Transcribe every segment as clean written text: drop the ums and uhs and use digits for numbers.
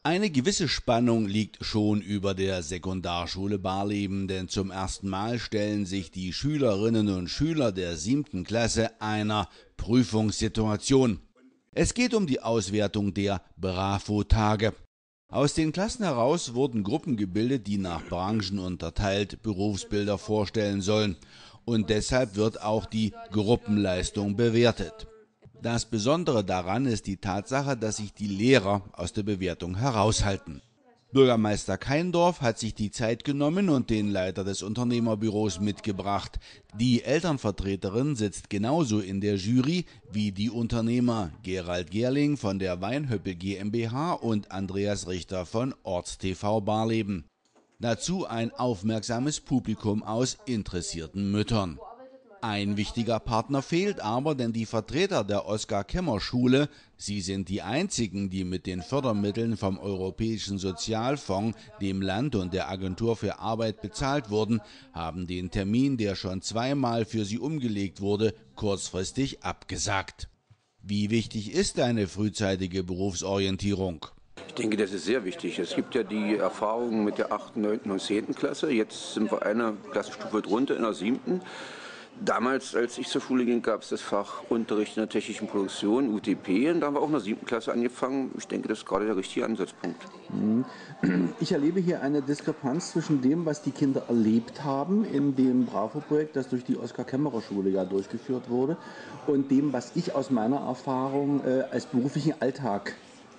Eine gewisse Spannung liegt schon über der Sekundarschule Barleben, denn zum ersten Mal stellen sich die Schülerinnen und Schüler der 7. Klasse einer Prüfungssituation. Es geht um die Auswertung der Bravo-Tage. Aus den Klassen heraus wurden Gruppen gebildet, die nach Branchen unterteilt Berufsbilder vorstellen sollen. Und deshalb wird auch die Gruppenleistung bewertet. Das Besondere daran ist die Tatsache, dass sich die Lehrer aus der Bewertung heraushalten. Bürgermeister Keindorf hat sich die Zeit genommen und den Leiter des Unternehmerbüros mitgebracht. Die Elternvertreterin sitzt genauso in der Jury wie die Unternehmer Gerald Gerling von der Weinhöppel GmbH und Andreas Richter von Ortstv Barleben. Dazu ein aufmerksames Publikum aus interessierten Müttern. Ein wichtiger Partner fehlt aber, denn die Vertreter der Oskar-Kemmer-Schule, sie sind die einzigen, die mit den Fördermitteln vom Europäischen Sozialfonds, dem Land und der Agentur für Arbeit bezahlt wurden, haben den Termin, der schon zweimal für sie umgelegt wurde, kurzfristig abgesagt. Wie wichtig ist eine frühzeitige Berufsorientierung? Ich denke, das ist sehr wichtig. Es gibt ja die Erfahrungen mit der 8., 9. und 10. Klasse. Jetzt sind wir eine Klassenstufe drunter in der 7. Damals, als ich zur Schule ging, gab es das Fach Unterricht in der technischen Produktion, UTP, und da haben wir auch in der 7. Klasse angefangen. Ich denke, das ist gerade der richtige Ansatzpunkt. Ich erlebe hier eine Diskrepanz zwischen dem, was die Kinder erlebt haben in dem Bravo-Projekt, das durch die Oskar-Kämmerer-Schule ja durchgeführt wurde, und dem, was ich aus meiner Erfahrung als beruflichen Alltag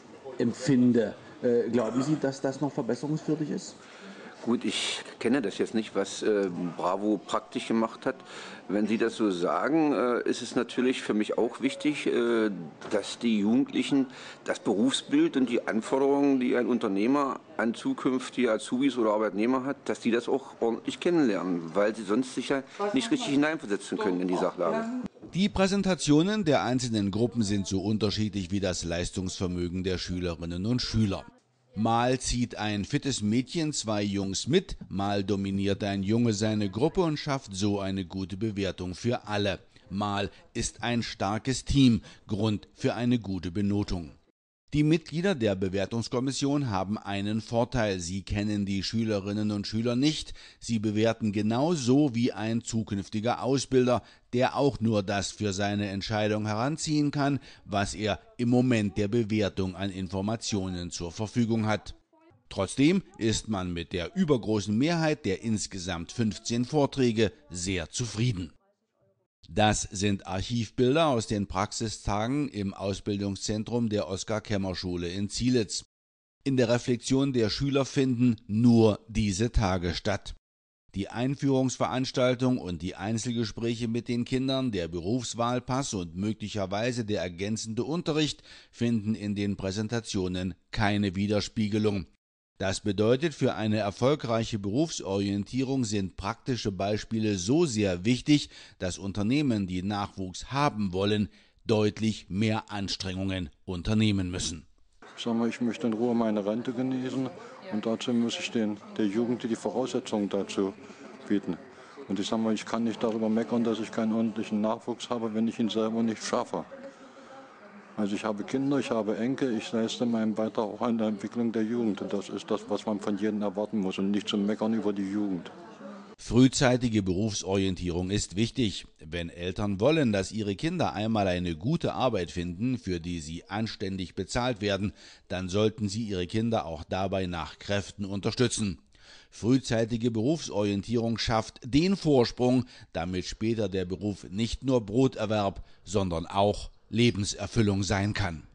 empfinde. Glauben Sie, dass das noch verbesserungswürdig ist? Gut, ich kenne das jetzt nicht, was Bravo praktisch gemacht hat. Wenn Sie das so sagen, ist es natürlich für mich auch wichtig, dass die Jugendlichen das Berufsbild und die Anforderungen, die ein Unternehmer an zukünftige Azubis oder Arbeitnehmer hat, dass die das auch ordentlich kennenlernen, weil sie sonst sich ja nicht richtig hineinversetzen können in die Sachlage. Die Präsentationen der einzelnen Gruppen sind so unterschiedlich wie das Leistungsvermögen der Schülerinnen und Schüler. Mal zieht ein fittes Mädchen 2 Jungs mit, mal dominiert ein Junge seine Gruppe und schafft so eine gute Bewertung für alle. Mal ist ein starkes Team Grund für eine gute Benotung. Die Mitglieder der Bewertungskommission haben einen Vorteil: Sie kennen die Schülerinnen und Schüler nicht. Sie bewerten genauso wie ein zukünftiger Ausbilder, der auch nur das für seine Entscheidung heranziehen kann, was er im Moment der Bewertung an Informationen zur Verfügung hat. Trotzdem ist man mit der übergroßen Mehrheit der insgesamt 15 Vorträge sehr zufrieden. Das sind Archivbilder aus den Praxistagen im Ausbildungszentrum der Oskar-Kämmer-Schule in Zielitz. In der Reflexion der Schüler finden nur diese Tage statt. Die Einführungsveranstaltung und die Einzelgespräche mit den Kindern, der Berufswahlpass und möglicherweise der ergänzende Unterricht finden in den Präsentationen keine Widerspiegelung. Das bedeutet, für eine erfolgreiche Berufsorientierung sind praktische Beispiele so sehr wichtig, dass Unternehmen, die Nachwuchs haben wollen, deutlich mehr Anstrengungen unternehmen müssen. Ich möchte in Ruhe meine Rente genießen und dazu muss ich der Jugend die Voraussetzungen dazu bieten. Und ich kann nicht darüber meckern, dass ich keinen ordentlichen Nachwuchs habe, wenn ich ihn selber nicht schaffe. Also ich habe Kinder, ich habe Enkel, ich leiste meinen Beitrag auch an der Entwicklung der Jugend. Und das ist das, was man von jedem erwarten muss und nicht zu meckern über die Jugend. Frühzeitige Berufsorientierung ist wichtig. Wenn Eltern wollen, dass ihre Kinder einmal eine gute Arbeit finden, für die sie anständig bezahlt werden, dann sollten sie ihre Kinder auch dabei nach Kräften unterstützen. Frühzeitige Berufsorientierung schafft den Vorsprung, damit später der Beruf nicht nur Broterwerb, sondern auch Lebenserfüllung sein kann.